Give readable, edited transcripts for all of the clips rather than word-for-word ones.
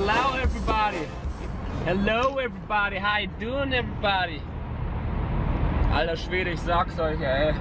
Hello everybody. Hello everybody. How you doing everybody? Alter Schwede, ich sag's euch, ey.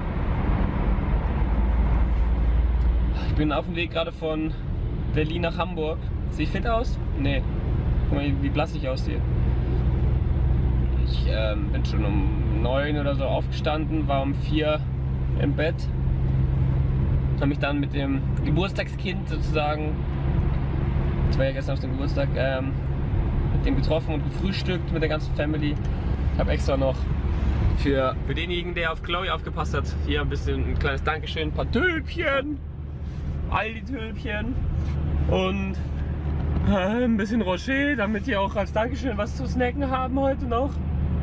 Ich bin auf dem Weg gerade von Berlin nach Hamburg. Sehe ich fit aus? Nee. Guck mal, wie blass ich aussehe. Ich bin schon um 9 oder so aufgestanden, war um 4 im Bett. Habe mich dann mit dem Geburtstagskind sozusagen, das war ja gestern auf dem Geburtstag, mit dem getroffen und gefrühstückt mit der ganzen Family. Ich habe extra noch für denjenigen, der auf Chloe aufgepasst hat, hier ein kleines Dankeschön, ein paar Tülpchen, Aldi-Tülpchen und ein bisschen Rocher, damit die auch als Dankeschön was zu snacken haben heute noch.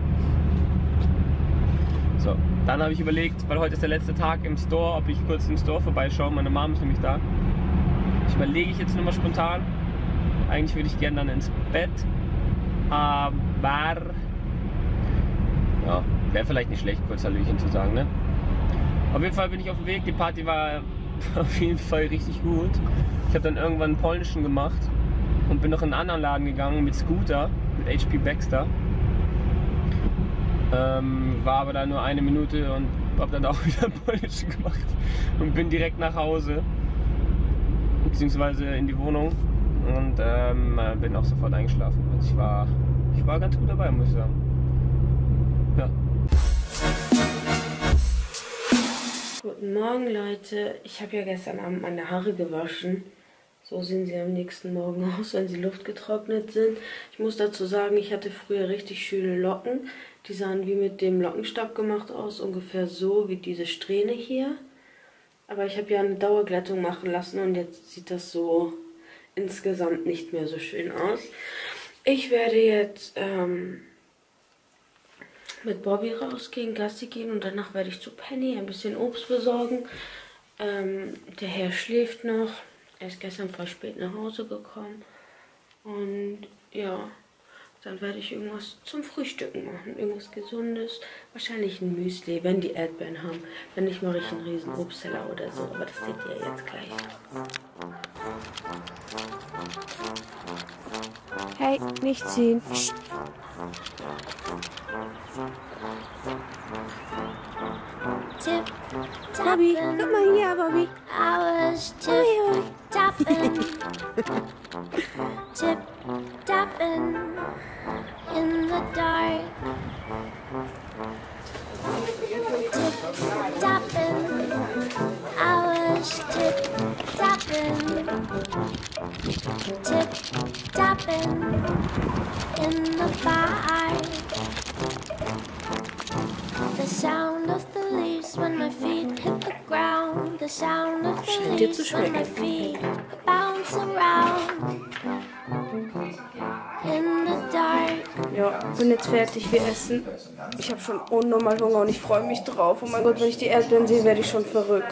So, dann habe ich überlegt, weil heute ist der letzte Tag im Store, ob ich kurz im Store vorbeischaue. Meine Mom ist nämlich da. Ich überlege jetzt nur mal spontan. Eigentlich würde ich gerne dann ins Bett, aber ja, wäre vielleicht nicht schlecht, kurz Hallöchen zu sagen, ne? Auf jeden Fall bin ich auf dem Weg. Die Party war auf jeden Fall richtig gut. Ich habe dann irgendwann einen polnischen gemacht und bin noch in einen anderen Laden gegangen mit Scooter, mit HP Baxter. War aber da nur 1 Minute und habe dann auch wieder einen polnischen gemacht und bin direkt nach Hause, beziehungsweise in die Wohnung und bin auch sofort eingeschlafen. Also ich war ganz gut dabei, muss ich sagen. Ja. Guten Morgen Leute, ich habe ja gestern Abend meine Haare gewaschen. So sehen sie am nächsten Morgen aus, wenn sie luftgetrocknet sind. Ich muss dazu sagen, ich hatte früher richtig schöne Locken. Die sahen wie mit dem Lockenstab gemacht aus, ungefähr so wie diese Strähne hier. Aber ich habe ja eine Dauerglättung machen lassen und jetzt sieht das so insgesamt nicht mehr so schön aus. Ich werde jetzt mit Bobby rausgehen, Gassi gehen und danach werde ich zu Penny ein bisschen Obst besorgen. Der Herr schläft noch. Er ist gestern voll spät nach Hause gekommen. Und ja, dann werde ich irgendwas zum Frühstücken machen. Irgendwas Gesundes. Wahrscheinlich ein Müsli, wenn die Erdbeeren haben. Wenn nicht, mache ich einen riesen Obstteller oder so. Aber das seht ihr jetzt gleich. Hey, nicht ziehen. Psst. Bobby, guck mal hier, Bobby. I was tip-tapping, tip-tapping in the dark. Tip-tapping, I was tip-tapping, tip-tapping in the bar. The sound of the leaves when my feet hit the ground. The sound of the leaves when my feet bounce around in the dark. Ja, bin jetzt fertig, wir essen. Ich habe schon unnormal Hunger und ich freue mich drauf. Oh mein Gott, wenn ich die Erdbeeren sehe, werde ich schon verrückt.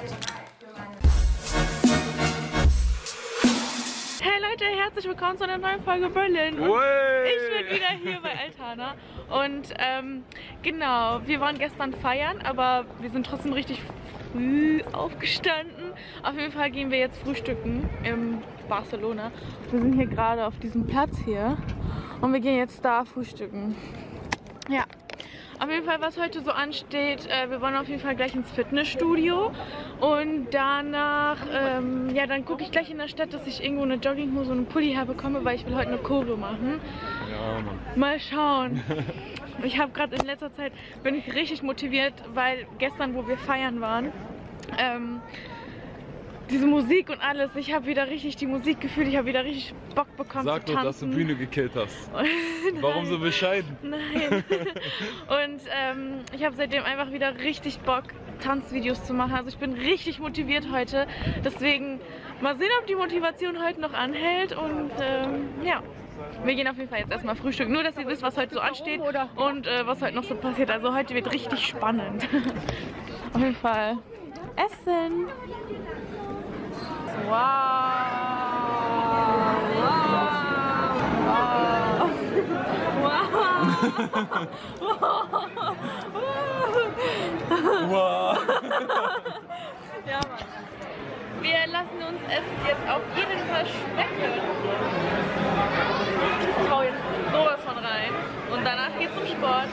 Hey Leute, herzlich willkommen zu einer neuen Folge Berlin. Und ich bin wieder hier bei Altana. Und genau, wir waren gestern feiern, aber wir sind trotzdem richtig früh aufgestanden. Auf jeden Fall gehen wir jetzt frühstücken in Barcelona. Wir sind hier gerade auf diesem Platz hier und wir gehen jetzt da frühstücken. Ja, auf jeden Fall, was heute so ansteht, wir wollen auf jeden Fall gleich ins Fitnessstudio und danach, ja, dann gucke ich gleich in der Stadt, dass ich irgendwo eine Jogginghose und einen Pulli herbekomme, weil ich will heute eine Choreo machen. Ja, Mann. Mal schauen. Ich habe gerade in letzter Zeit, bin ich richtig motiviert, weil gestern, wo wir feiern waren, diese Musik und alles, ich habe wieder richtig die Musik gefühlt, ich habe wieder richtig Bock bekommen zu tanzen. Sag doch, dass du Bühne gekillt hast. Warum so bescheiden? Nein. Und ich habe seitdem einfach wieder richtig Bock, Tanzvideos zu machen. Also ich bin richtig motiviert heute. Deswegen mal sehen, ob die Motivation heute noch anhält. Und ja, wir gehen auf jeden Fall jetzt erstmal frühstücken. Nur, dass ihr wisst, was heute so ansteht und was heute noch so passiert. Also heute wird richtig spannend. Auf jeden Fall essen. Wow. Wow. Ja, Mann. Wir lassen uns es jetzt auf jeden Fall schmecken. Ich hau jetzt sowas von rein und danach geht's zum Sport.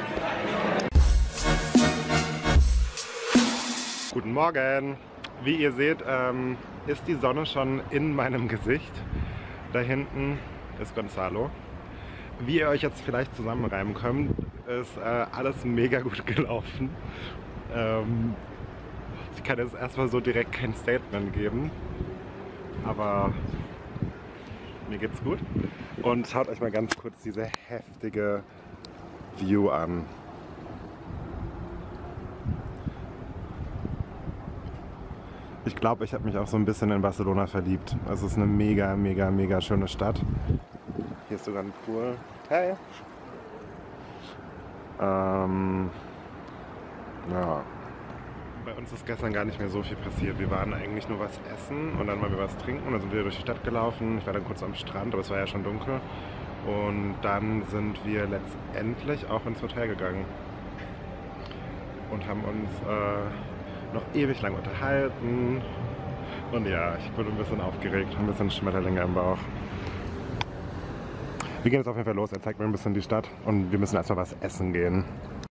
Guten Morgen! Wie ihr seht, ist die Sonne schon in meinem Gesicht. Da hinten ist Gonzalo. Wie ihr euch jetzt vielleicht zusammenreimen könnt, ist alles mega gut gelaufen. Ich kann jetzt erstmal so direkt kein Statement geben, aber mir geht's gut. Und schaut euch mal ganz kurz diese heftige View an. Ich glaube, ich habe mich auch so ein bisschen in Barcelona verliebt. Es ist eine mega, mega, mega schöne Stadt. Hier ist sogar ein Pool. Hey! Ja. Bei uns ist gestern gar nicht mehr so viel passiert. Wir waren eigentlich nur was essen und dann mal was trinken und dann sind wir durch die Stadt gelaufen. Ich war dann kurz am Strand, aber es war ja schon dunkel. Und dann sind wir letztendlich auch ins Hotel gegangen und haben uns noch ewig lang unterhalten. Und ja, ich wurde ein bisschen aufgeregt, ein bisschen Schmetterlinge im Bauch. Wir gehen jetzt auf jeden Fall los. Er zeigt mir ein bisschen die Stadt und wir müssen erstmal was essen gehen.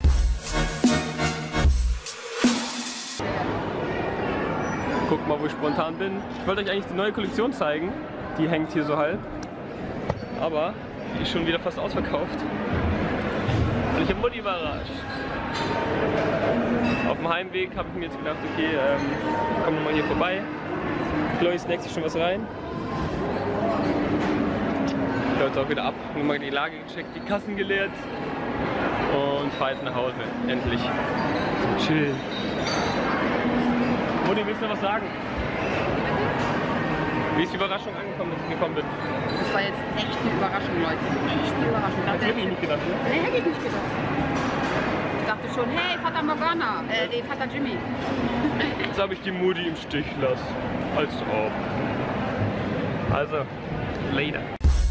Guckt mal, wo ich spontan bin. Ich wollte euch eigentlich die neue Kollektion zeigen. Die hängt hier so halb. Aber die ist schon wieder fast ausverkauft. Und ich habe Mutti überrascht. Auf dem Heimweg habe ich mir jetzt gedacht, okay, ich komme nochmal hier vorbei. Chloe snackt sich schon was rein. Ich höre jetzt auch wieder ab. Nochmal die Lage gecheckt, die Kassen geleert. Und fahre jetzt nach Hause. Endlich. Chill. Mutti, willst du noch was sagen? Wie ist die Überraschung angekommen, dass ich gekommen bin? Das war jetzt echt eine Überraschung, Leute. Echt eine Überraschung. Hast du wirklich nicht gedacht, ne? Nee, hätte ich nicht gedacht. Ich dachte schon, hey, Vater Morgana, nee, Vater Jimmy. Jetzt habe ich die Mutti im Stich lassen. Als ob. Also, later.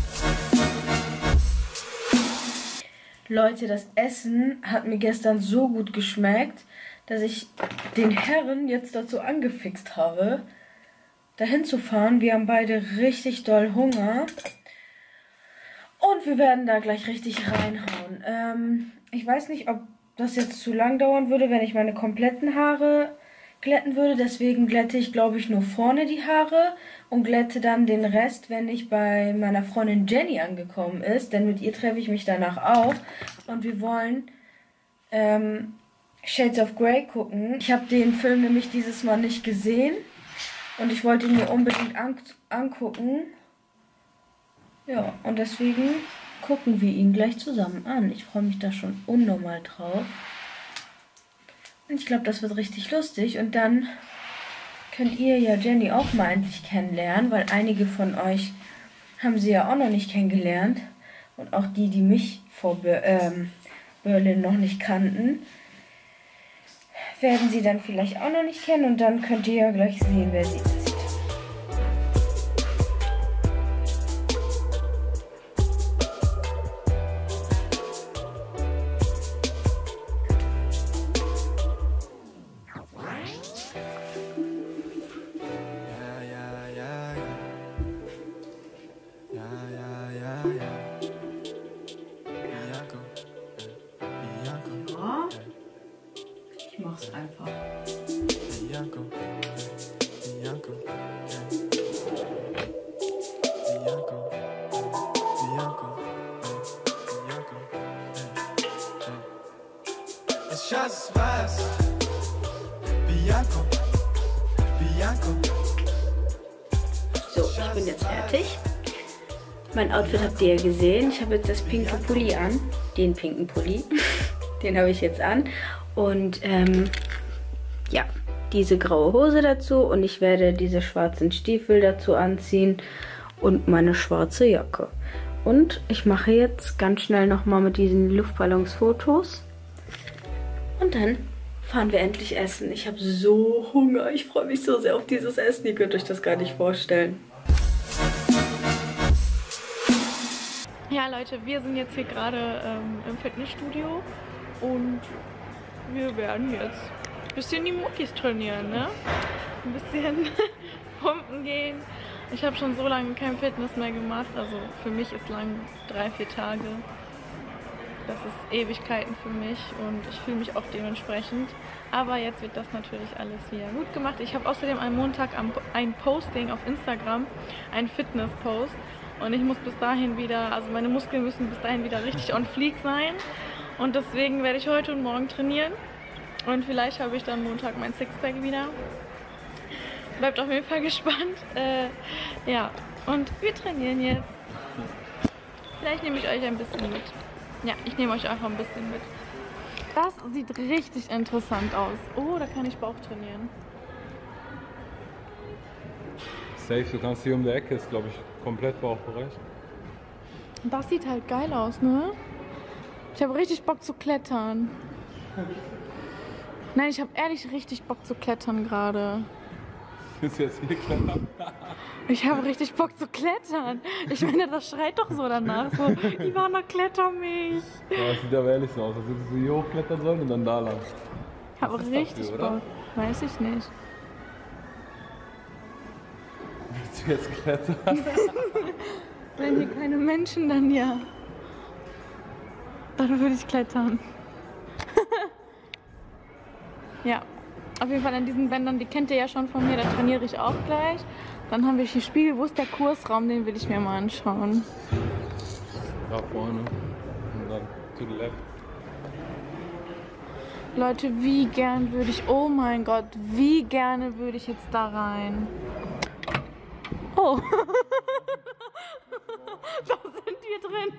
Leute, das Essen hat mir gestern so gut geschmeckt, dass ich den Herren jetzt dazu angefixt habe, dahin zu fahren. Wir haben beide richtig doll Hunger. Und wir werden da gleich richtig reinhauen. Ich weiß nicht, ob das jetzt zu lang dauern würde, wenn ich meine kompletten Haare glätten würde. Deswegen glätte ich, glaube ich, nur vorne die Haare und glätte dann den Rest, wenn ich bei meiner Freundin Jenny angekommen ist. Denn mit ihr treffe ich mich danach auch. Und wir wollen Shades of Grey gucken. Ich habe den Film nämlich dieses Mal nicht gesehen. Und ich wollte ihn mir unbedingt angucken. Ja, und deswegen gucken wir ihn gleich zusammen an. Ich freue mich da schon unnormal drauf. Und ich glaube, das wird richtig lustig. Und dann könnt ihr ja Jenny auch mal endlich kennenlernen, weil einige von euch haben sie ja auch noch nicht kennengelernt. Und auch die, die mich vor Berlin noch nicht kannten, werden sie dann vielleicht auch noch nicht kennen. Und dann könnt ihr ja gleich sehen, wer sie ist. Ich mach's einfach. Just fast, Bianco, Bianco. So, ich bin jetzt fertig. Mein Outfit habt ihr ja gesehen. Ich habe jetzt das pinke Pulli an. Den pinken Pulli. Den habe ich jetzt an. Und ja, diese graue Hose dazu. Und ich werde diese schwarzen Stiefel dazu anziehen. Und meine schwarze Jacke. Und ich mache jetzt ganz schnell nochmal mit diesen Luftballons Fotos. Und dann fahren wir endlich essen. Ich habe so Hunger. Ich freue mich so sehr auf dieses Essen. Ihr könnt euch das gar nicht vorstellen. Ja, Leute, wir sind jetzt hier gerade im Fitnessstudio und wir werden jetzt ein bisschen die Muckis trainieren, ne? Ein bisschen pumpen gehen. Ich habe schon so lange kein Fitness mehr gemacht, also für mich ist lang 3-4 Tage. Das ist Ewigkeiten für mich und ich fühle mich auch dementsprechend. Aber jetzt wird das natürlich alles wieder gut gemacht. Ich habe außerdem am Montag ein Posting auf Instagram, ein Fitness-Post. Und ich muss bis dahin wieder, also meine Muskeln müssen bis dahin wieder richtig on fleek sein. Und deswegen werde ich heute und morgen trainieren. Und vielleicht habe ich dann Montag mein Sixpack wieder. Bleibt auf jeden Fall gespannt. Ja, und wir trainieren jetzt. Vielleicht nehme ich euch ein bisschen mit. Ja, ich nehme euch einfach ein bisschen mit. Das sieht richtig interessant aus. Oh, da kann ich Bauch trainieren. Safe, du kannst hier um die Ecke, ist glaube ich komplett Bauchbereich. Das sieht halt geil aus, ne? Ich habe richtig Bock zu klettern. Nein, ich habe ehrlich richtig Bock zu klettern gerade. Willst du jetzt hier klettern? Ich habe richtig Bock zu klettern. Ich meine, das schreit doch so danach. So, Ivana, kletter mich. Ja, das sieht aber ehrlich so aus, als würdest du hier hochklettern sollen und dann da lang. Ich habe richtig Bock. Weiß ich nicht. Willst du jetzt klettern? Wenn hier keine Menschen, dann ja. Dann würde ich klettern. Ja, auf jeden Fall an diesen Bändern, die kennt ihr ja schon von mir, da trainiere ich auch gleich. Dann haben wir hier Spiegel, wo ist der Kursraum, den will ich mir mal anschauen. Da vorne und dann to the left. Leute, wie gern würde ich, oh mein Gott, wie gerne würde ich jetzt da rein. Oh, da sind wir drin.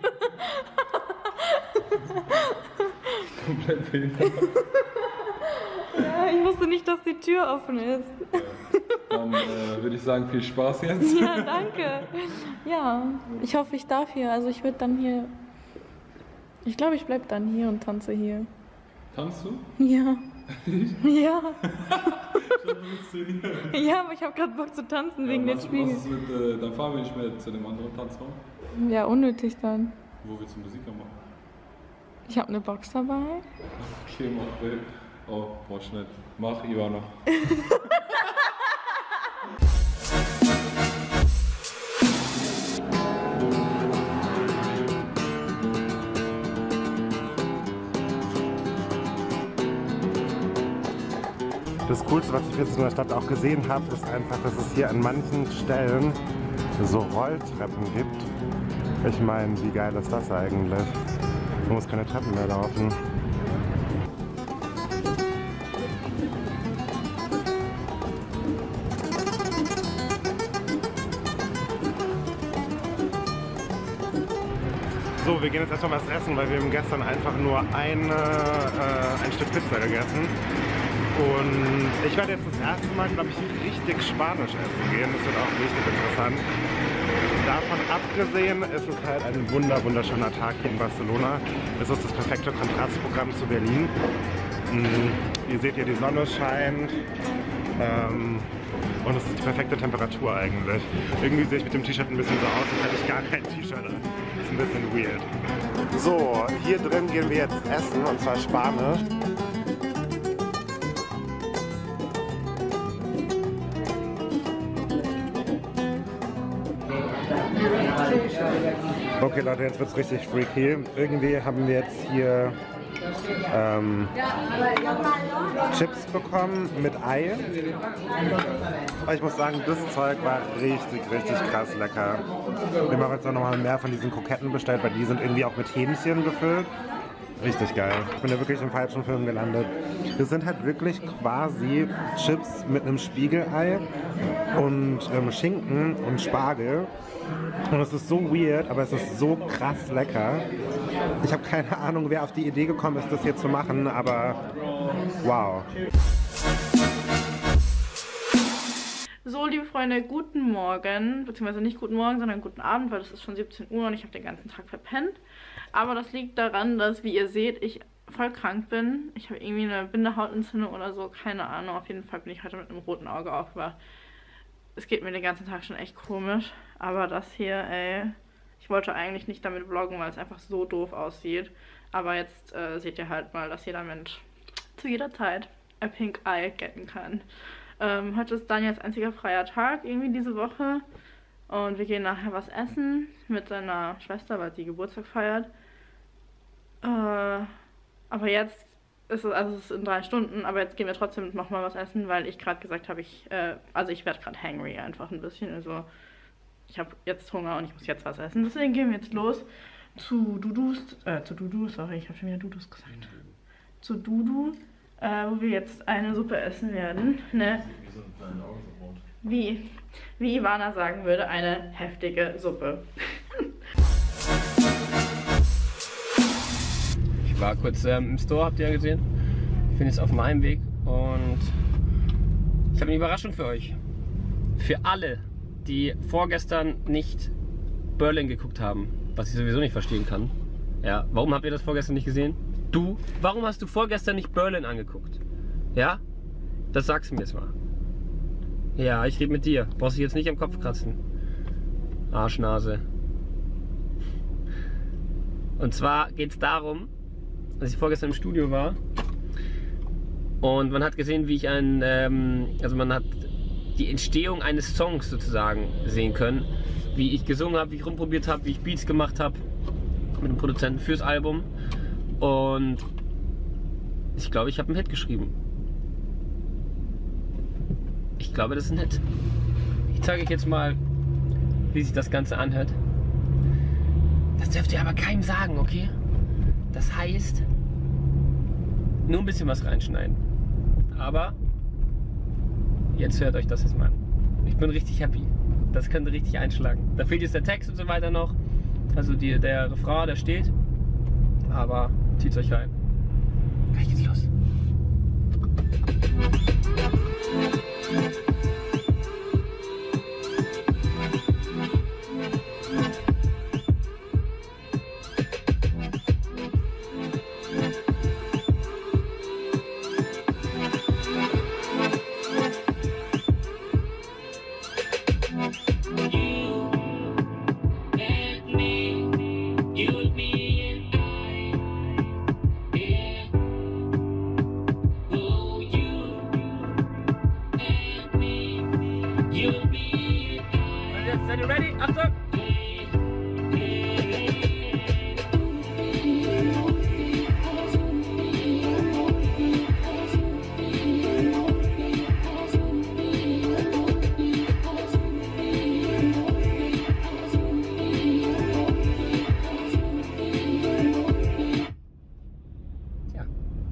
Komplett behindert. Ja, ich wusste nicht, dass die Tür offen ist. Dann würde ich sagen, viel Spaß jetzt. Ja, danke. Ja, ich hoffe, ich darf hier. Also ich würde dann hier, ich glaube, ich bleibe dann hier und tanze hier. Tanzt du? Ja. Ja. Schon trainieren. Ja, aber ich habe gerade Bock zu tanzen wegen den Spiegeln. Was ist mit, dann fahren wir nicht mehr zu dem anderen Tanzraum. Ja, unnötig dann. Wo willst du Musik machen? Ich habe eine Box dabei. Okay, mach Bild. Oh, boah, schnell. Mach, Ivana. Das Coolste, was ich jetzt in der Stadt auch gesehen habe, ist einfach, dass es hier an manchen Stellen so Rolltreppen gibt. Ich meine, wie geil ist das eigentlich? Man muss keine Treppen mehr laufen. So, wir gehen jetzt erstmal was essen, weil wir haben gestern einfach nur ein Stück Pizza gegessen. Und ich werde jetzt das erste Mal, glaube ich, richtig Spanisch essen gehen. Das wird auch richtig interessant. Davon abgesehen ist es halt ein wunderschöner Tag hier in Barcelona. Es ist das perfekte Kontrastprogramm zu Berlin. Ihr seht hier, die Sonne scheint. Und es ist die perfekte Temperatur eigentlich. Irgendwie sehe ich mit dem T-Shirt ein bisschen so aus, als hätte ich gar kein T-Shirt an. Das ist ein bisschen weird. So, hier drin gehen wir jetzt essen, und zwar Spanisch. Okay Leute, jetzt wird's richtig freaky. Irgendwie haben wir jetzt hier Chips bekommen mit Ei. Aber ich muss sagen, das Zeug war richtig krass lecker. Wir haben jetzt auch noch mal mehr von diesen Kroketten bestellt, weil die sind irgendwie auch mit Hähnchen gefüllt. Richtig geil. Ich bin ja wirklich im falschen Film gelandet. Das sind halt wirklich quasi Chips mit einem Spiegelei und Schinken und Spargel. Und es ist so weird, aber es ist so krass lecker. Ich habe keine Ahnung, wer auf die Idee gekommen ist, das hier zu machen, aber wow. So, liebe Freunde, guten Morgen. Beziehungsweise nicht guten Morgen, sondern guten Abend, weil es ist schon 17 Uhr und ich habe den ganzen Tag verpennt. Aber das liegt daran, dass, wie ihr seht, ich voll krank bin. Ich habe irgendwie eine Bindehautentzündung oder so, keine Ahnung. Auf jeden Fall bin ich heute mit einem roten Auge aufgewacht. Es geht mir den ganzen Tag schon echt komisch. Aber das hier, ey, ich wollte eigentlich nicht damit vloggen, weil es einfach so doof aussieht. Aber jetzt seht ihr halt mal, dass jeder Mensch zu jeder Zeit ein Pink Eye getten kann. Heute ist Daniels einziger freier Tag irgendwie diese Woche. Und wir gehen nachher was essen mit seiner Schwester, weil sie Geburtstag feiert. Aber jetzt ist es, also es ist in 3 Stunden, aber jetzt gehen wir trotzdem nochmal was essen, weil ich gerade gesagt habe, ich werde gerade hangry einfach ein bisschen. Also ich habe jetzt Hunger und ich muss jetzt was essen. Deswegen gehen wir jetzt los zu Dudu, sorry, ich habe schon wieder Dudus gesagt. Zu Dudu, wo wir jetzt eine Suppe essen werden. Ne? Wie Ivana sagen würde, eine heftige Suppe. Ich war kurz im Store, habt ihr ja gesehen. Ich bin jetzt auf meinem Weg und ich habe eine Überraschung für euch. Für alle, die vorgestern nicht Berlin geguckt haben, was ich sowieso nicht verstehen kann. Ja, warum habt ihr das vorgestern nicht gesehen? Du, warum hast du vorgestern nicht Berlin angeguckt? Ja? Das sagst du mir jetzt mal. Ja, ich rede mit dir. Brauchst dich jetzt nicht am Kopf kratzen. Arschnase. Und zwar geht es darum, dass ich vorgestern im Studio war und man hat gesehen, wie ich also man hat die Entstehung eines Songs sozusagen sehen können. Wie ich gesungen habe, wie ich rumprobiert habe, wie ich Beats gemacht habe mit dem Produzenten fürs Album. Und ich glaube, ich habe einen Hit geschrieben. Ich glaube, das ist ein Hit. Ich zeige euch jetzt mal, wie sich das Ganze anhört. Das dürft ihr aber keinem sagen, okay? Das heißt, nur ein bisschen was reinschneiden. Aber jetzt hört euch das jetzt mal an. Ich bin richtig happy. Das könnte richtig einschlagen. Da fehlt jetzt der Text und so weiter noch. Also der Refrain, der steht. Aber zieht's euch rein. Gleich geht's los. Seid ihr ready? Achtung! Ja.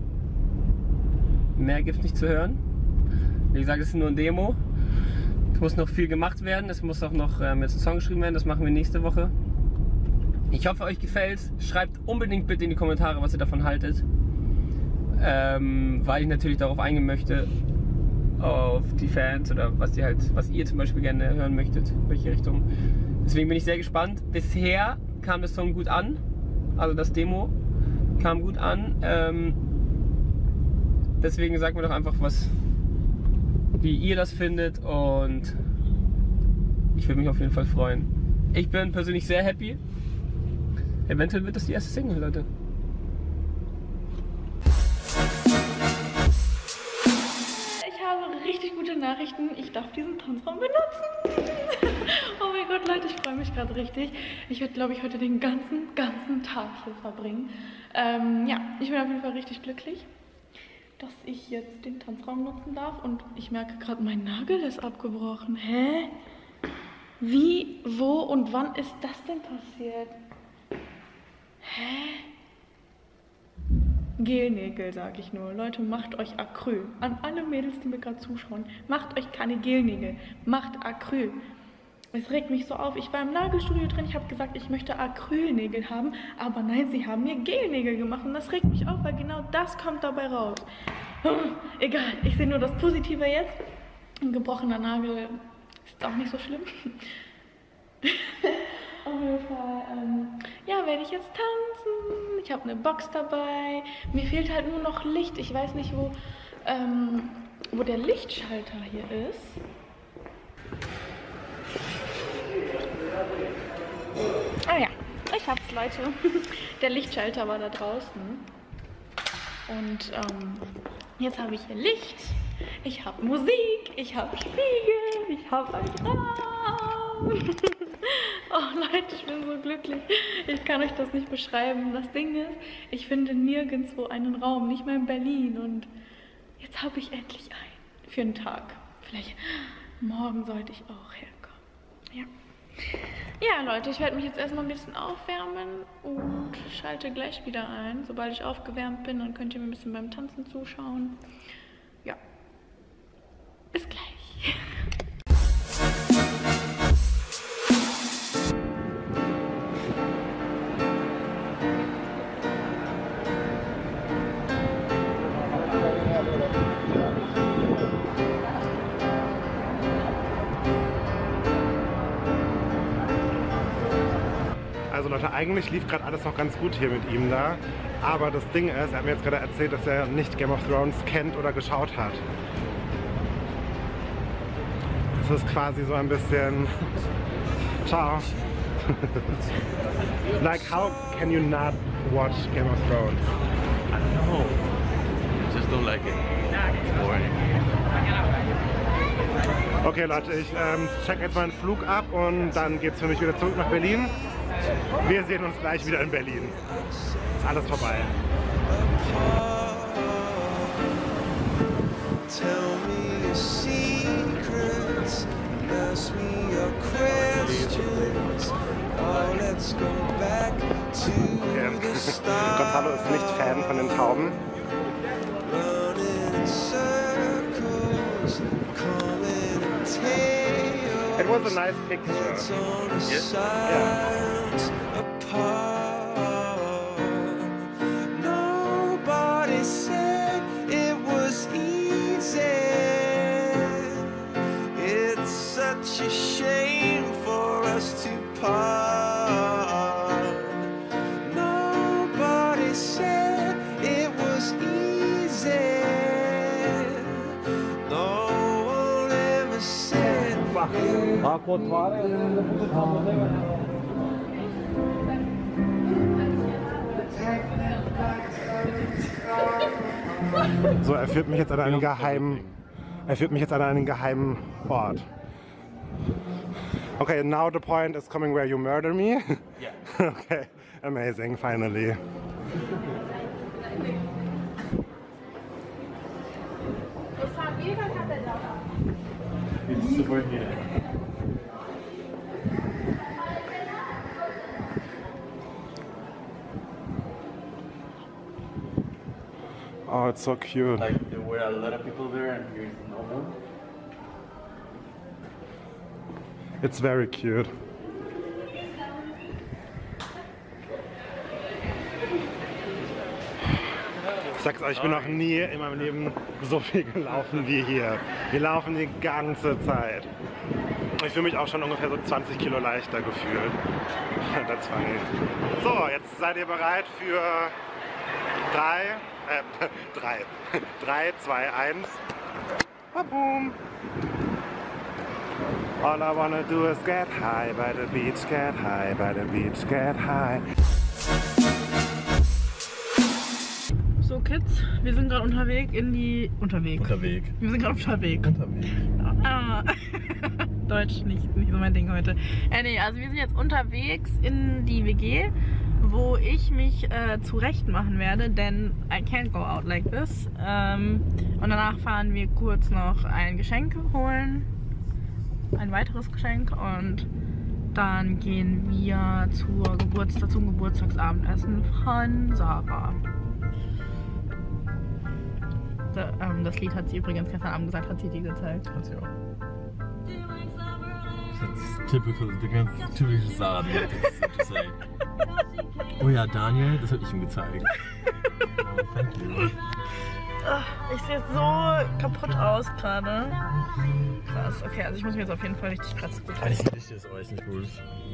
Mehr gibt's nicht zu hören. Wie gesagt, es ist nur ein Demo. Es muss noch viel gemacht werden, es muss auch noch jetzt ein Song geschrieben werden, das machen wir nächste Woche. Ich hoffe, euch gefällt's. Schreibt unbedingt bitte in die Kommentare, was ihr davon haltet. Weil ich natürlich darauf eingehen möchte, auf die Fans oder was ihr zum Beispiel gerne hören möchtet, welche Richtung. Deswegen bin ich sehr gespannt. Bisher kam der Song gut an, also das Demo kam gut an. Deswegen sagt mir doch einfach, wie ihr das findet, und ich würde mich auf jeden Fall freuen. Ich bin persönlich sehr happy. Eventuell wird das die erste Single, Leute. Ich habe richtig gute Nachrichten. Ich darf diesen Tanzraum benutzen. Oh mein Gott, Leute, ich freue mich gerade richtig. Ich werde, glaube ich, heute den ganzen Tag hier verbringen. Ja, ich bin auf jeden Fall richtig glücklich, dass ich jetzt den Tanzraum nutzen darf, und ich merke gerade, mein Nagel ist abgebrochen. Hä? Wie, wo und wann ist das denn passiert? Hä? Gelnägel, sage ich nur. Leute, macht euch Acryl. An alle Mädels, die mir gerade zuschauen, macht euch keine Gelnägel. Macht Acryl. Es regt mich so auf. Ich war im Nagelstudio drin, ich habe gesagt, ich möchte Acrylnägel haben, aber nein, sie haben mir Gelnägel gemacht, und das regt mich auf, weil genau das kommt dabei raus. Egal, ich sehe nur das Positive jetzt. Ein gebrochener Nagel ist auch nicht so schlimm. Auf jeden Fall, ja, werde ich jetzt tanzen. Ich habe eine Box dabei. Mir fehlt halt nur noch Licht. Ich weiß nicht, wo der Lichtschalter hier ist. Ah ja, ich hab's, Leute. Der Lichtschalter war da draußen. Und jetzt habe ich hier Licht. Ich habe Musik. ich habe Spiegel, ich habe einen Raum. Oh Leute, ich bin so glücklich. Ich kann euch das nicht beschreiben. Das Ding ist, ich finde nirgendwo einen Raum, nicht mal in Berlin. Und jetzt habe ich endlich einen für einen Tag. Vielleicht morgen sollte ich auch herkommen. Ja. Ja, Leute, ich werde mich jetzt erstmal ein bisschen aufwärmen und schalte gleich wieder ein. Sobald ich aufgewärmt bin, dann könnt ihr mir ein bisschen beim Tanzen zuschauen. Ja. Bis gleich. Also Leute, eigentlich lief gerade alles noch ganz gut hier mit ihm da. Aber das Ding ist, er hat mir jetzt gerade erzählt, dass er nicht Game of Thrones kennt oder geschaut hat. Das ist quasi so ein bisschen... Ciao. Like, how can you not watch Game of Thrones? I don't know. I just don't like it. It's boring. Okay Leute, ich check jetzt meinen Flug ab und dann geht's für mich wieder zurück nach Berlin. Wir sehen uns gleich wieder in Berlin. Ist alles vorbei. Tell me your secrets, ask me your questions. Oh, let's go back to the start. Gonzalo ist nicht Fan von den Tauben. Running in circles, calling a tale. It was a nice picture. Yes. Nobody said it was easy. It's such a shame for us to part. Nobody said it was easy. No one ever said it. So, er führt mich jetzt an einen geheimen... Ort. Okay, now the point is coming where you murder me? Yeah. Okay, amazing, finally. It's super here. Oh, it's so cute. Like there were a lot of people there and here's no one. It's very cute. Ich sag's euch, ich bin noch nie in meinem Leben so viel gelaufen wie hier. Wir laufen die ganze Zeit. Ich fühle mich auch schon ungefähr so 20 Kilo leichter gefühlt. That's funny. So, jetzt seid ihr bereit für 3, 2, 1. Boom. All I wanna do is get high by the beach, get high by the beach, get high. So Kids, wir sind gerade unterwegs in die... Unterwegs. Wir sind gerade unterwegs. Ah. Deutsch nicht so mein Ding heute. Nee, also wir sind jetzt unterwegs in die WG, wo ich mich zurecht machen werde, denn I can't go out like this. Und danach fahren wir kurz noch ein Geschenk holen, ein weiteres Geschenk, und dann gehen wir zum Geburtstagsabendessen von Sarah. Das Lied hat sie übrigens gestern Abend gesagt, hat sie dir gezeigt. Hat sie auch. Das ist ganz typische Sarah, die hat das zu sagen. Oh ja, Daniel, das habe ich ihm gezeigt. Oh, thank you. Ich sehe so kaputt aus gerade. Krass, okay, also ich muss mir jetzt auf jeden Fall richtig krass gut Eigentlich finde ich das euch nicht gut.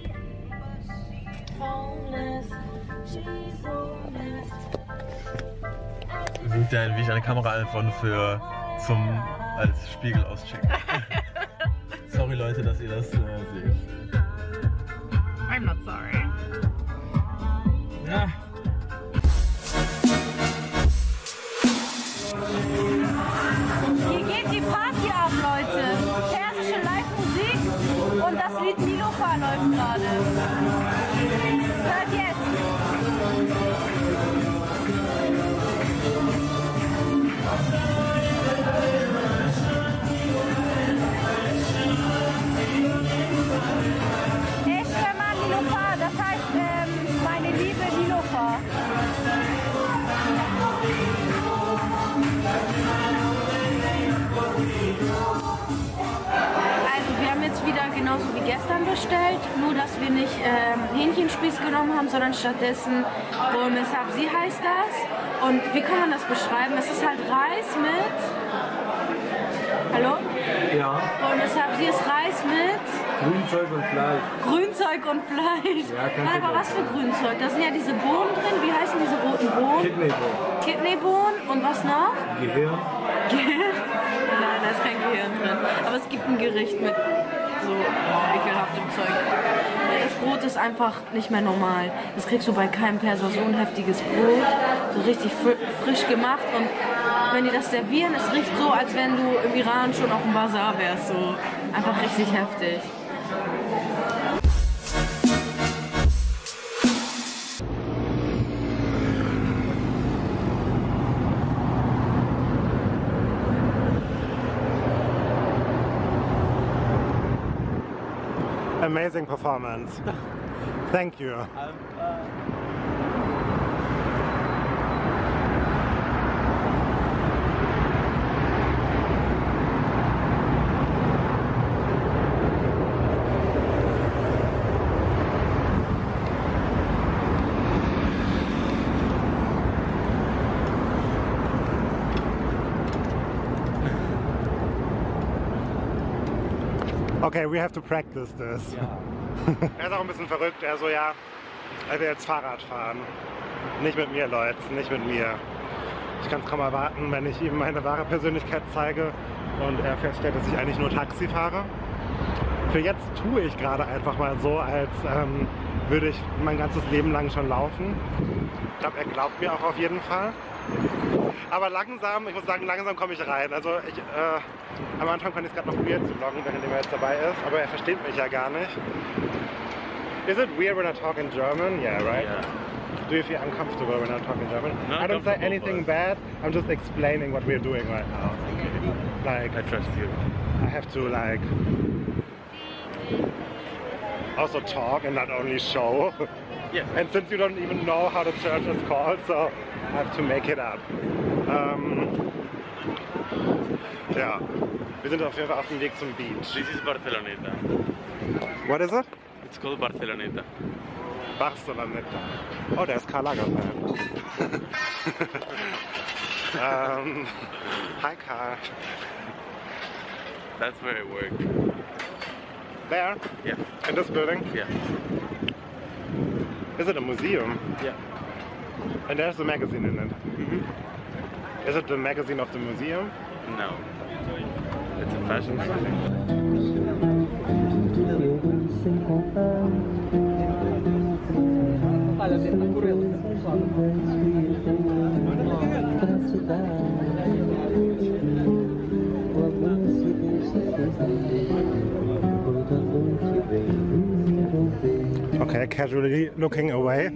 Wie ich eine Kamera iPhone als Spiegel auschecken. Sorry Leute, dass ihr das seht. I'm not sorry. Ja. Hier geht die Party ab! ab, Leute. Persische Live-Musik und das Lied Niloufar läuft gerade. Hört jetzt. Eşkeman Niloufar, das heißt meine liebe Niloufar. Also wir haben jetzt wieder genauso wie gestern bestellt, nur dass wir nicht Hähnchenspieß genommen haben, sondern stattdessen Bol Sabzi heißt das. Und wie kann man das beschreiben? Es ist halt Reis mit... Hallo? Ja. Bol Sabzi ist Reis mit... Grünzeug und Fleisch. Grünzeug und Fleisch. Ja, Nein, aber was für Grünzeug? Da sind ja diese Bohnen drin. Wie heißen diese roten Bohnen? Kidneybohnen. Kidneybohnen. Und was noch? Gehirn. Gehirn? Nein, da ist kein Gehirn drin. Aber es gibt ein Gericht mit so ekelhaftem Zeug. Das Brot ist einfach nicht mehr normal. Das kriegst du bei keinem Perser, so ein heftiges Brot. So richtig frisch gemacht. Und wenn die das servieren, es riecht so, als wenn du im Iran schon auf dem Bazar wärst. So einfach richtig heftig. Amazing performance. Thank you. Okay, we have to practice this. Ja. Er ist auch ein bisschen verrückt. Er so, ja, er will jetzt Fahrrad fahren. Nicht mit mir, Leute, nicht mit mir. Ich kann es kaum erwarten, wenn ich ihm meine wahre Persönlichkeit zeige und er feststellt, dass ich eigentlich nur Taxi fahre. Für jetzt tue ich gerade einfach mal so, als würde ich mein ganzes Leben lang schon laufen. Ich glaube, er glaubt mir auch auf jeden Fall. Aber langsam, ich muss sagen, langsam komme ich rein. Also am Anfang fand ich es gerade noch weird zu vloggen, während er jetzt dabei ist, aber er versteht mich ja gar nicht. Is it weird when I talk in German? Yeah, right? Yeah. Do you feel uncomfortable when I talk in German? Not I don't say comfortable, anything but- bad, I'm just explaining what we're doing right now. Okay. Like, I trust you. I have to like also talk and not only show. Yes. And since you don't even know how the church is called, so I have to make it up. Ja, wir sind auf jeden Fall auf dem Weg zum Beach. This is Barceloneta. What is it? It's called Barceloneta. Barceloneta. Oh, der ist Karl Lagerfeld. Hi Karl. That's where I work. There? Yeah. In this building? Yeah. Is it a museum? Yeah. And there's a magazine in it. Mm-hmm. Is it the magazine of the museum? No. It's a fashion magazine. Okay, casually looking away.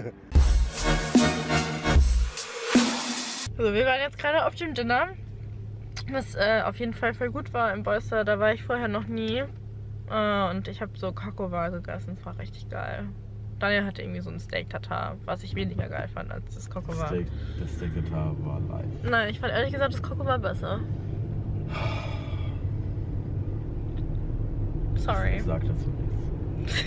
Also wir waren jetzt gerade auf dem Dinner, was auf jeden Fall voll gut war im Boyster. Da war ich vorher noch nie. Und ich habe so Kokowa gegessen, es war richtig geil. Daniel hatte irgendwie so ein Steak Tartar, was ich weniger geil fand als das Kokowa. Das Steak Tartar war leicht. Nein, ich fand ehrlich gesagt das Kokowa besser. Sorry. Sag dazu nichts.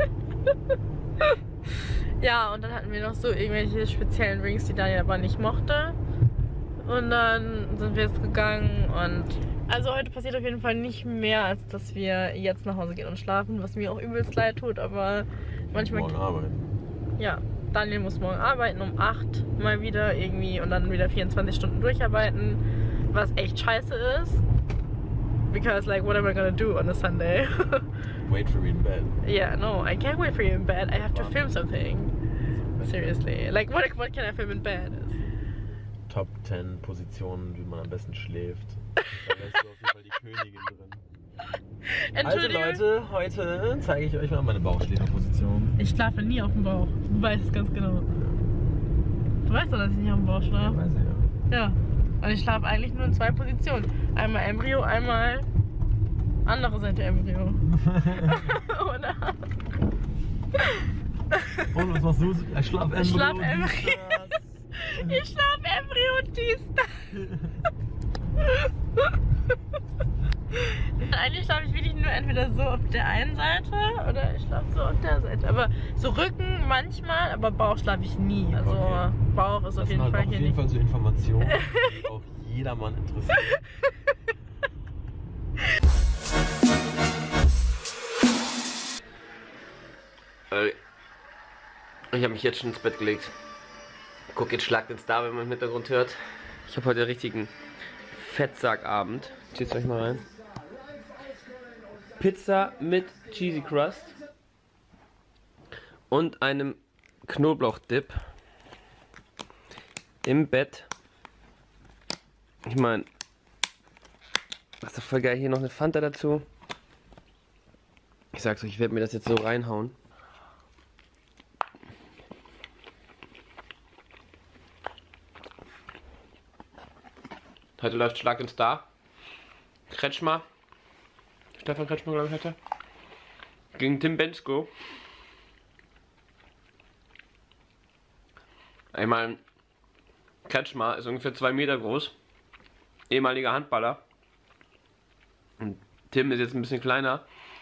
Ja, und dann hatten wir noch so irgendwelche speziellen Drinks, die Daniel aber nicht mochte. Und dann sind wir jetzt gegangen und... Also heute passiert auf jeden Fall nicht mehr, als dass wir jetzt nach Hause gehen und schlafen, was mir auch übelst leid tut, aber manchmal... Morgen arbeiten. Ja, Daniel muss morgen arbeiten um 8 mal wieder irgendwie und dann wieder 24 Stunden durcharbeiten, was echt scheiße ist. Because like, what am I gonna do on a Sunday? Wait for me in bed. Yeah, no, I can't wait for you in bed. I have to film something. Seriously. Like, what can I film in bed? Top 10 Positionen, wie man am besten schläft. Da wärst du auf jeden Fall die Königin drin. Also Leute, heute zeige ich euch mal meine Bauchschläferposition. Ich schlafe nie auf dem Bauch. Du weißt es ganz genau. Du weißt doch, dass ich nicht auf dem Bauch schlafe. Weiß ich ja. Ja. Und ich schlafe eigentlich nur in 2 Positionen. Einmal Embryo, einmal andere Seite Embryo. Oder? Und was machst du? Ich schlaf Embryo. Ich schlaf Embryo. Ich schlaf Embryo und dies. Eigentlich schlafe ich wirklich nur entweder so auf der einen Seite oder ich schlafe so auf der Seite. Aber so Rücken manchmal, aber Bauch schlafe ich nie. Also okay. Bauch ist auf jeden Fall hier nicht. Das sind auf jeden Fall so Informationen, die auch jedermann interessiert. Ich habe mich jetzt schon ins Bett gelegt. Guck, jetzt schlagt ins da, wenn man im Hintergrund hört. Ich habe heute einen richtigen Fettsackabend. Zieht's euch mal rein. Pizza mit Cheesy Crust und einem Knoblauchdip im Bett. Ich meine, das ist doch voll geil. Hier noch eine Fanta dazu. Ich sag's euch, ich werde mir das jetzt so reinhauen. Heute läuft Schlag ins Star. Kretschmer. Stefan Kretschmer, glaube ich, heute. Gegen Tim Bensko. Ich meine, Kretschmer ist ungefähr 2 Meter groß. Ehemaliger Handballer. Und Tim ist jetzt ein bisschen kleiner.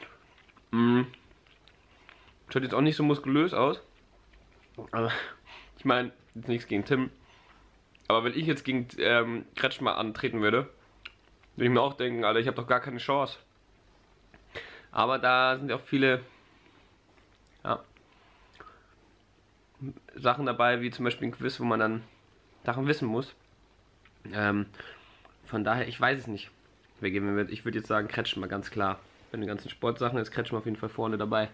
Schaut jetzt auch nicht so muskulös aus. Aber ich meine, jetzt nichts gegen Tim. Aber wenn ich jetzt gegen Kretschmer antreten würde ich mir auch denken, Alter, ich habe doch gar keine Chance. Aber da sind ja auch viele Sachen dabei, wie zum Beispiel ein Quiz, wo man dann Sachen wissen muss. Von daher, ich weiß es nicht, wer geben wird. Ich würde jetzt sagen Kretschmer, ganz klar. Bei den ganzen Sportsachen ist Kretschmer auf jeden Fall vorne dabei.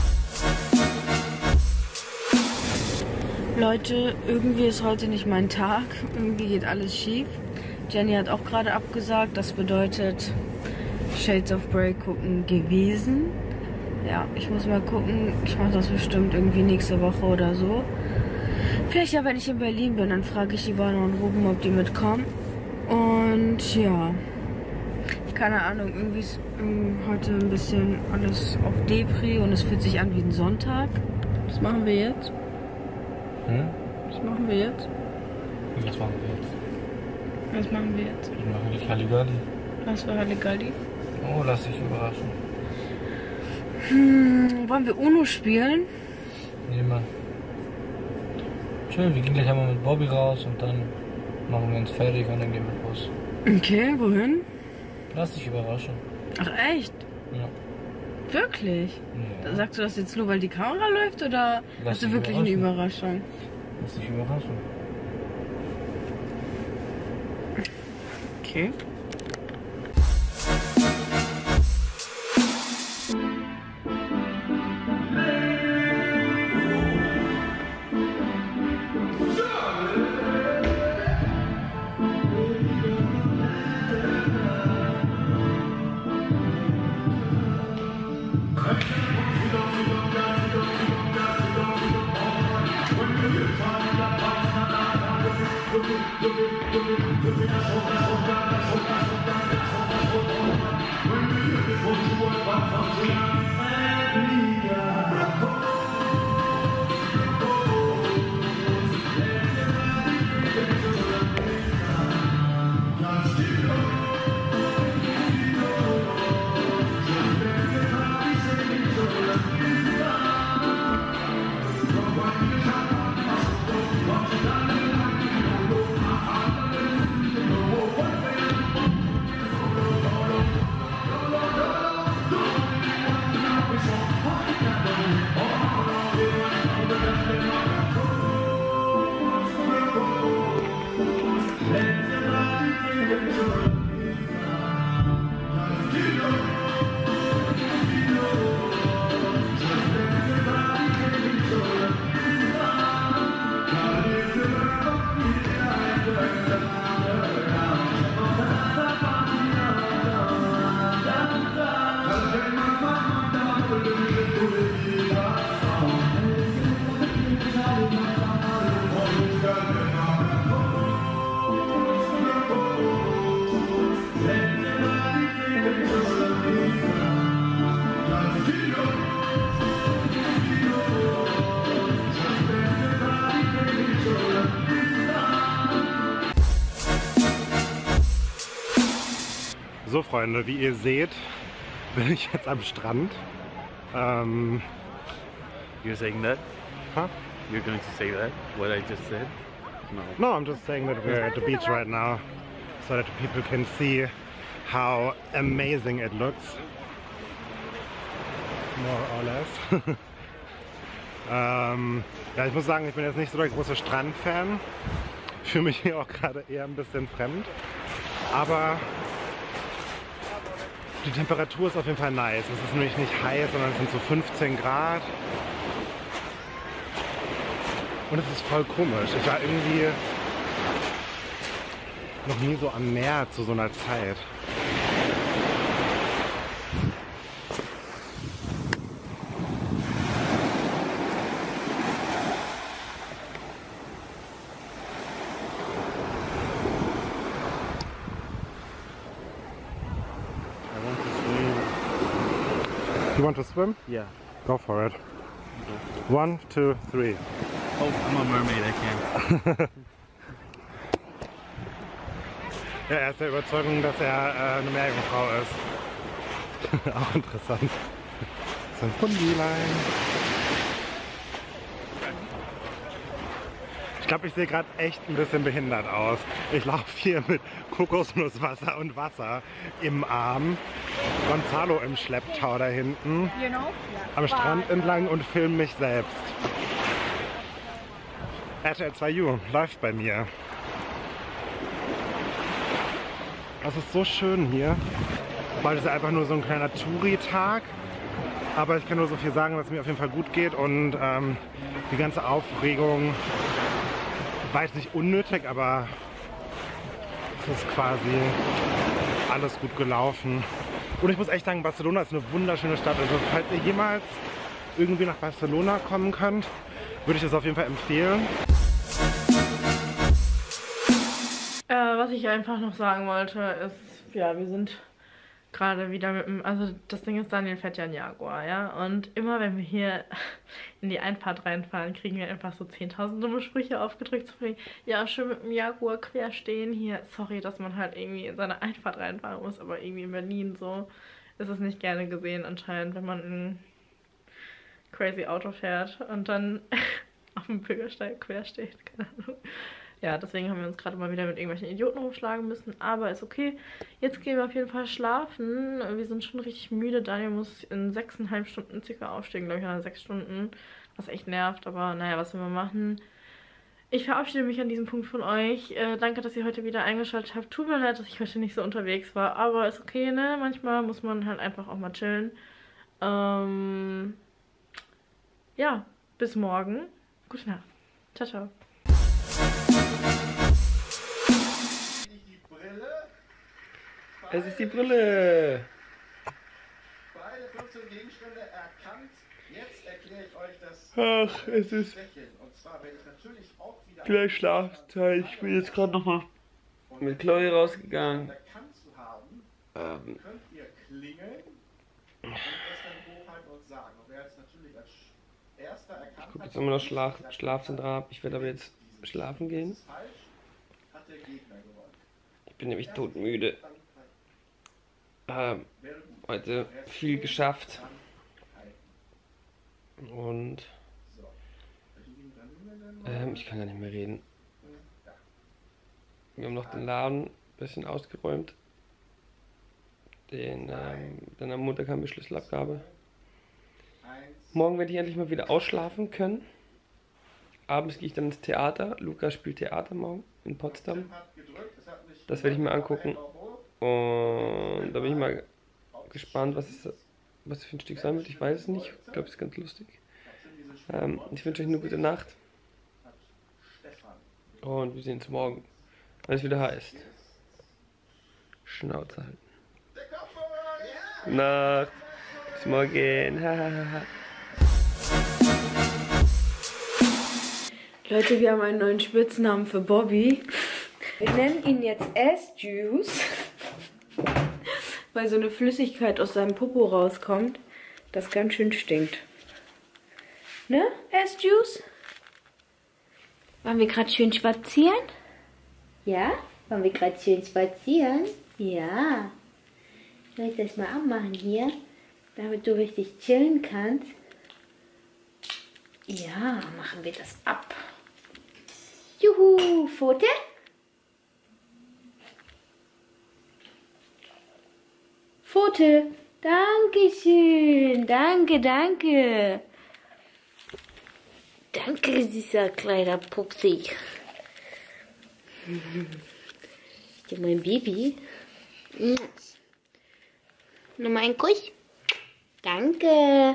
Leute, irgendwie ist heute nicht mein Tag. Irgendwie geht alles schief. Jenny hat auch gerade abgesagt. Das bedeutet Shades of Grey gucken gewesen. Ja, ich muss mal gucken. Ich mache das bestimmt irgendwie nächste Woche oder so. Vielleicht ja, wenn ich in Berlin bin, dann frage ich Ivana und Ruben, ob die mitkommen. Und ja, keine Ahnung, irgendwie ist heute ein bisschen alles auf Depri und es fühlt sich an wie ein Sonntag. Was machen wir jetzt? Was machen wir jetzt? Was machen wir jetzt? Was machen wir jetzt? Wir machen Halligalli. Was für Halligalli? Oh, lass dich überraschen. Wollen wir UNO spielen? Nee, Mann. Schön, wir gehen gleich einmal mit Bobby raus und dann machen wir uns fertig und dann gehen wir raus. Okay, wohin? Lass dich überraschen. Ach echt? Ja. Wirklich? Ja. Sagst du das jetzt nur, weil die Kamera läuft oder hast du wirklich eine Überraschung? Lass dich überraschen. Okay. So Freunde, wie ihr seht, bin ich jetzt am Strand. You're saying that? Huh? You're going to say that? What I just said? No. No, I'm just saying that we're at the beach right now, so that people can see how amazing it looks. More or less. Ja, ich muss sagen, ich bin jetzt nicht so der große Strandfan. Fühle mich hier auch gerade eher ein bisschen fremd. Aber die Temperatur ist auf jeden Fall nice. Es ist nämlich nicht heiß, sondern es sind so 15 Grad. Und es ist voll komisch. Ich war irgendwie noch nie so am Meer zu so einer Zeit. You want to swim? Yeah. Go for it. 1, 2, 3. Oh, I'm a mermaid, I can't. Ja, er ist der Überzeugung, dass er eine Meerjungfrau ist. Auch interessant. So ein Hundilein. Ich glaube, ich sehe gerade echt ein bisschen behindert aus. Ich laufe hier mit Kokosnusswasser und Wasser im Arm. Gonzalo im Schlepptau da hinten. Am Strand entlang und filme mich selbst. RTL 2U läuft bei mir. Es ist so schön hier, weil es ist einfach nur so ein kleiner Touri-Tag. Aber ich kann nur so viel sagen, dass es mir auf jeden Fall gut geht und die ganze Aufregung war jetzt nicht unnötig, aber es ist quasi alles gut gelaufen. Und ich muss echt sagen, Barcelona ist eine wunderschöne Stadt. Also falls ihr jemals irgendwie nach Barcelona kommen könnt, würde ich das auf jeden Fall empfehlen. Was ich einfach noch sagen wollte, ist, ja, wir sind gerade wieder mit dem, also das Ding ist, Daniel fährt ja einen Jaguar, ja, und immer wenn wir hier in die Einfahrt reinfahren, kriegen wir einfach so 10.000 dumme Sprüche aufgedrückt zu bringen. Ja, schön mit dem Jaguar quer stehen hier. Sorry, dass man halt irgendwie in seine Einfahrt reinfahren muss, aber irgendwie in Berlin so ist es nicht gerne gesehen anscheinend, wenn man ein crazy Auto fährt und dann auf dem Bürgersteig quer steht, keine Ahnung. Ja, deswegen haben wir uns gerade mal wieder mit irgendwelchen Idioten rumschlagen müssen, aber ist okay. Jetzt gehen wir auf jeden Fall schlafen. Wir sind schon richtig müde. Daniel muss in 6,5 Stunden circa aufstehen, glaube ich, oder 6 Stunden, was echt nervt, aber naja, was will man machen? Ich verabschiede mich an diesem Punkt von euch. Danke, dass ihr heute wieder eingeschaltet habt. Tut mir leid, dass ich heute nicht so unterwegs war, aber ist okay, ne? Manchmal muss man halt einfach auch mal chillen. Ja, bis morgen. Gute Nacht. Ciao, ciao. Es ist die Brille. Beide 15 Gegenstände erkannt. Jetzt erkläre ich euch das. Ach, es ist Und zwar werde ich natürlich auch wieder gleich Schlafzeit. Ich bin jetzt gerade nochmal mit Chloe rausgegangen. erkannt zu haben. Könnt ihr klingeln und es dann hochhalten und sagen. Und wer jetzt natürlich als erster erkannt Ich gucke jetzt immer noch Schlafzentral ab. Ich werde aber jetzt schlafen gehen. falsch, hat der Gegner gewonnen. Ich bin nämlich todmüde. Heute viel geschafft. Und ich kann gar nicht mehr reden. Wir haben noch den Laden ein bisschen ausgeräumt. Dann am Montag haben wir Schlüsselabgabe. Morgen werde ich endlich mal wieder ausschlafen können. Abends gehe ich dann ins Theater. Lukas spielt Theater morgen in Potsdam. Das werde ich mir angucken. Und da bin ich mal gespannt, was es für ein Stück sein wird. Ich weiß es nicht. Ich glaube, es ist ganz lustig. Ich wünsche euch eine gute Nacht. Und wir sehen uns morgen, wenn es wieder heißt. Schnauze halten. Nacht. Bis morgen. Leute, wir haben einen neuen Spitznamen für Bobby. Wir nennen ihn jetzt Ass-Juice, weil so eine Flüssigkeit aus seinem Popo rauskommt, das ganz schön stinkt. Ne, Ass-Juice? Waren wir gerade schön spazieren? Ja? Waren wir gerade schön spazieren? Ja. Soll ich das mal anmachen hier, damit du richtig chillen kannst? Ja, machen wir das ab. Juhu, Pfote? Pfote. Dankeschön. Danke, danke. Danke, dieser kleiner Pupsi. Ist ja mein Baby. Nochmal einen Kuss. Danke.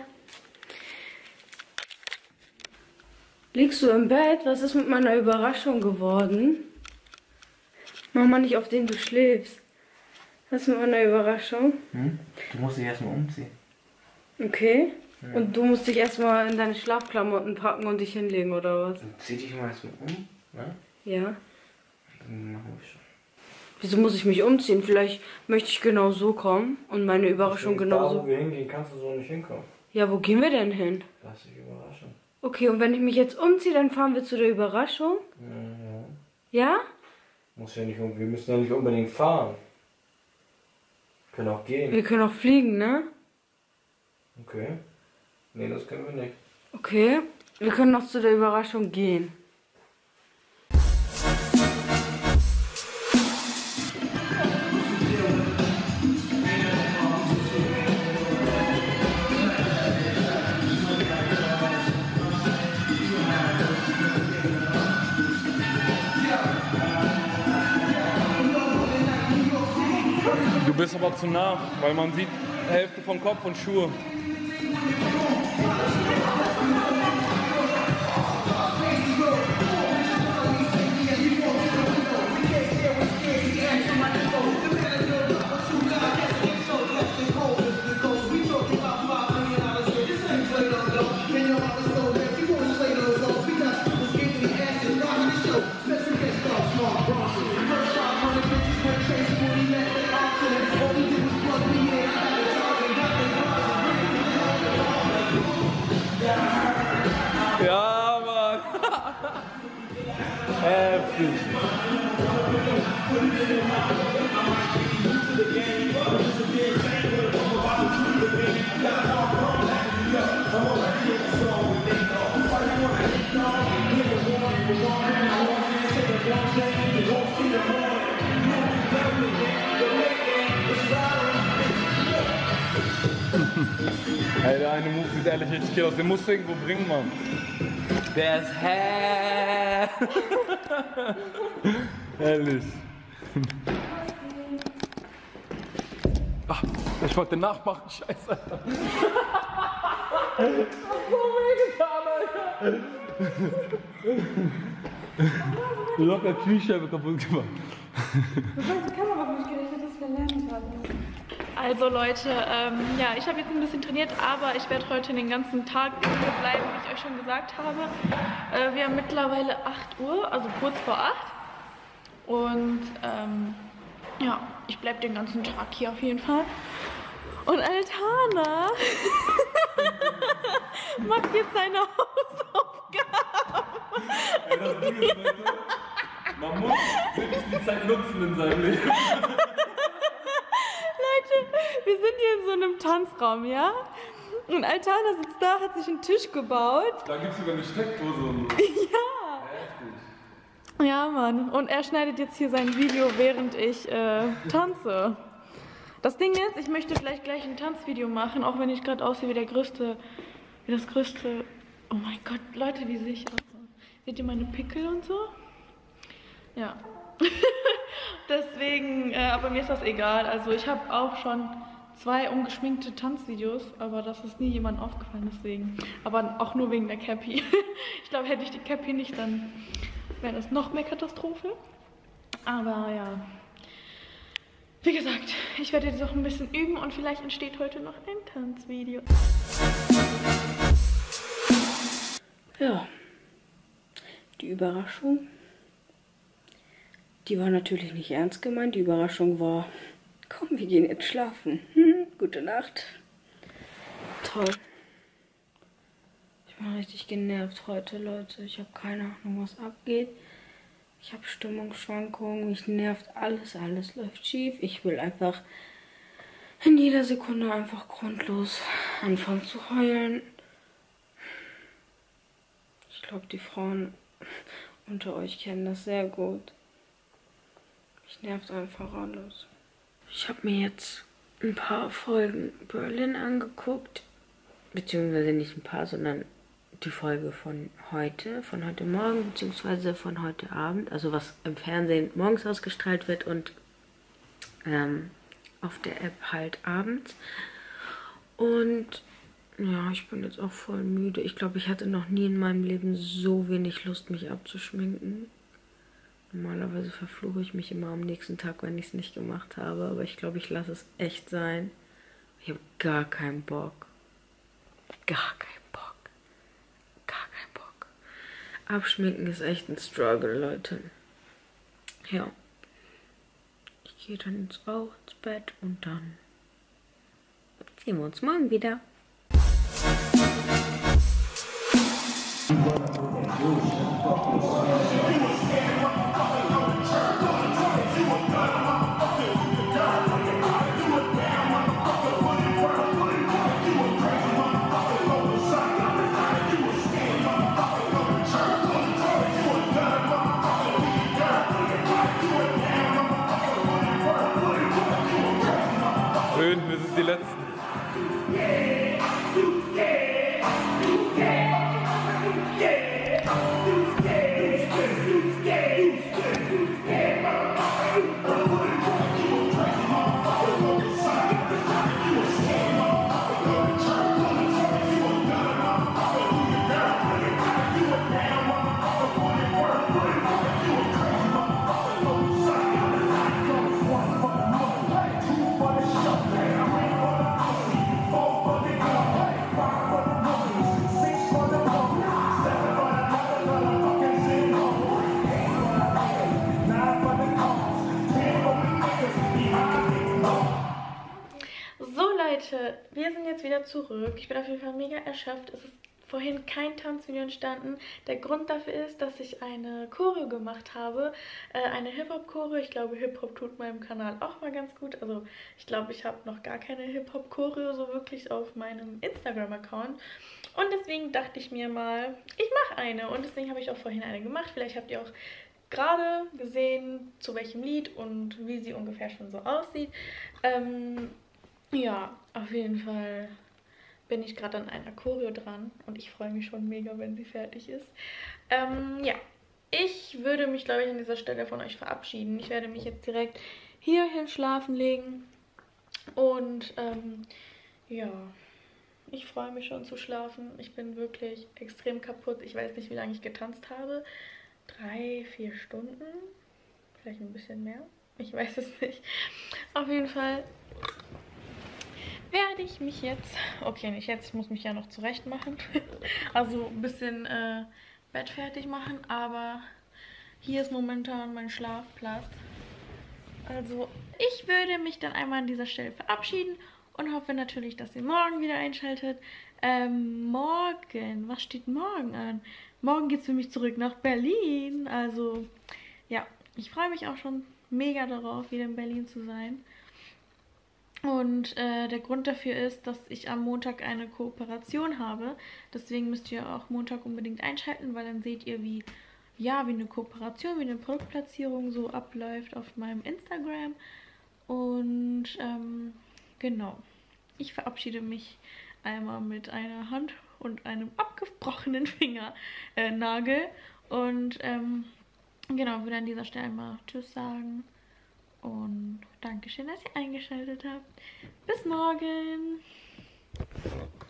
Liegst du im Bett? Was ist mit meiner Überraschung geworden? Mach mal nicht, auf den du schläfst. Was ist mit meiner Überraschung? Du musst dich erstmal umziehen. Okay. Ja. Und du musst dich erstmal in deine Schlafklamotten packen und dich hinlegen, oder was? Dann zieh dich mal erstmal um, ne? Ja. Dann machen wir schon. Wieso muss ich mich umziehen? Vielleicht möchte ich genau so kommen und meine Überraschung genau so. Da, wo wir hingehen, kannst du so nicht hinkommen. Ja, wo gehen wir denn hin? Lass dich überraschen. Okay, und wenn ich mich jetzt umziehe, dann fahren wir zu der Überraschung? Ja. Ja? Muss ja nicht, wir müssen ja nicht unbedingt fahren. Wir können auch gehen. Wir können auch fliegen, ne? Okay. Nee, das können wir nicht. Okay. Wir können noch zu der Überraschung gehen. Du bist aber zu nah, weil man sieht Hälfte vom Kopf und Schuhe. Ja, Mann. Heftig. Hey, der eine Move sieht ehrlich richtig cool aus. Den musst du irgendwo bringen, Mann. Der ist ehrlich. Ach, ich wollte den nachmachen, scheiße, Alter. Das hat so wehgetan, Alter. Du hast der Kühlscheibe kaputt gemacht. Die Kamera hat mich gerechnet, dass wir lernen können. Also Leute, ja, ich habe jetzt ein bisschen trainiert, aber ich werde heute den ganzen Tag bleiben, wie ich euch schon gesagt habe. Wir haben mittlerweile 8 Uhr, also kurz vor 8. Und ja, ich bleibe den ganzen Tag hier auf jeden Fall. Und Altana macht jetzt seine Hausaufgaben. Ey, das Ding ist, Leute, man muss wirklich die Zeit nutzen in seinem Leben. Wir sind hier in so einem Tanzraum, ja? Und Altana sitzt da, hat sich einen Tisch gebaut. Da gibt es sogar eine Steckdose und so. Ja. Heftig. Ja, Mann. Und er schneidet jetzt hier sein Video, während ich tanze. Das Ding ist, ich möchte vielleicht gleich ein Tanzvideo machen, auch wenn ich gerade aussehe wie das größte... Oh mein Gott, Leute, wie sehe ich aus? Seht ihr meine Pickel und so? Ja. Deswegen, aber mir ist das egal. Also ich habe auch schon 2 ungeschminkte Tanzvideos, aber das ist nie jemandem aufgefallen, deswegen. Aber auch nur wegen der Cappy. Ich glaube, hätte ich die Cappy nicht, dann wäre das noch mehr Katastrophe. Aber ja. Wie gesagt, ich werde jetzt auch ein bisschen üben und vielleicht entsteht heute noch ein Tanzvideo. Ja, die Überraschung, die war natürlich nicht ernst gemeint. Die Überraschung war, komm, wir gehen jetzt schlafen. Gute Nacht. Toll. Ich bin richtig genervt heute, Leute. Ich habe keine Ahnung, was abgeht. Ich habe Stimmungsschwankungen, mich nervt alles, alles läuft schief. Ich will einfach in jeder Sekunde einfach grundlos anfangen zu heulen. Ich glaube, die Frauen unter euch kennen das sehr gut. Mich nervt einfach alles. Ich habe mir jetzt ein paar Folgen Berlin angeguckt. Beziehungsweise nicht ein paar, sondern die Folge von heute Morgen, beziehungsweise von heute Abend. Also was im Fernsehen morgens ausgestrahlt wird und auf der App halt abends. Und ja, ich bin jetzt auch voll müde. Ich glaube, ich hatte noch nie in meinem Leben so wenig Lust, mich abzuschminken. Normalerweise verfluche ich mich immer am nächsten Tag, wenn ich es nicht gemacht habe. Aber ich glaube, ich lasse es echt sein. Ich habe gar keinen Bock. Gar keinen Bock. Gar keinen Bock. Abschminken ist echt ein Struggle, Leute. Ja. Ich gehe dann ins Bett und dann sehen wir uns morgen wieder. Schön, wir sind die Letzten. Wir sind jetzt wieder zurück. Ich bin auf jeden Fall mega erschöpft. Es ist vorhin kein Tanzvideo entstanden. Der Grund dafür ist, dass ich eine Choreo gemacht habe. Eine Hip-Hop-Choreo. Ich glaube, Hip-Hop tut meinem Kanal auch mal ganz gut. Also ich glaube, ich habe noch gar keine Hip-Hop-Choreo so wirklich auf meinem Instagram-Account. Und deswegen dachte ich mir mal, ich mache eine. Und deswegen habe ich auch vorhin eine gemacht. Vielleicht habt ihr auch gerade gesehen, zu welchem Lied und wie sie ungefähr schon so aussieht. Ja, auf jeden Fall bin ich gerade an einer Choreo dran und ich freue mich schon mega, wenn sie fertig ist. Ja, ich würde mich, glaube ich, an dieser Stelle von euch verabschieden. Ich werde mich jetzt direkt hierhin schlafen legen und ja, ich freue mich schon zu schlafen. Ich bin wirklich extrem kaputt. Ich weiß nicht, wie lange ich getanzt habe. 3-4 Stunden, vielleicht ein bisschen mehr. Ich weiß es nicht. Auf jeden Fall werde ich mich jetzt, okay, nicht jetzt, ich muss mich ja noch zurecht machen, also ein bisschen Bett fertig machen, aber hier ist momentan mein Schlafplatz. Also ich würde mich dann einmal an dieser Stelle verabschieden und hoffe natürlich, dass ihr morgen wieder einschaltet. Morgen, was steht morgen an? Morgen geht es für mich zurück nach Berlin, also ja, ich freue mich auch schon mega darauf, wieder in Berlin zu sein. Und der Grund dafür ist, dass ich am Montag eine Kooperation habe. Deswegen müsst ihr auch Montag unbedingt einschalten, weil dann seht ihr, wie eine Kooperation, wie eine Produktplatzierung so abläuft auf meinem Instagram. Und genau, ich verabschiede mich einmal mit einer Hand und einem abgebrochenen Fingernagel. Und genau, würde an dieser Stelle mal Tschüss sagen. Und Dankeschön, dass ihr eingeschaltet habt. Bis morgen.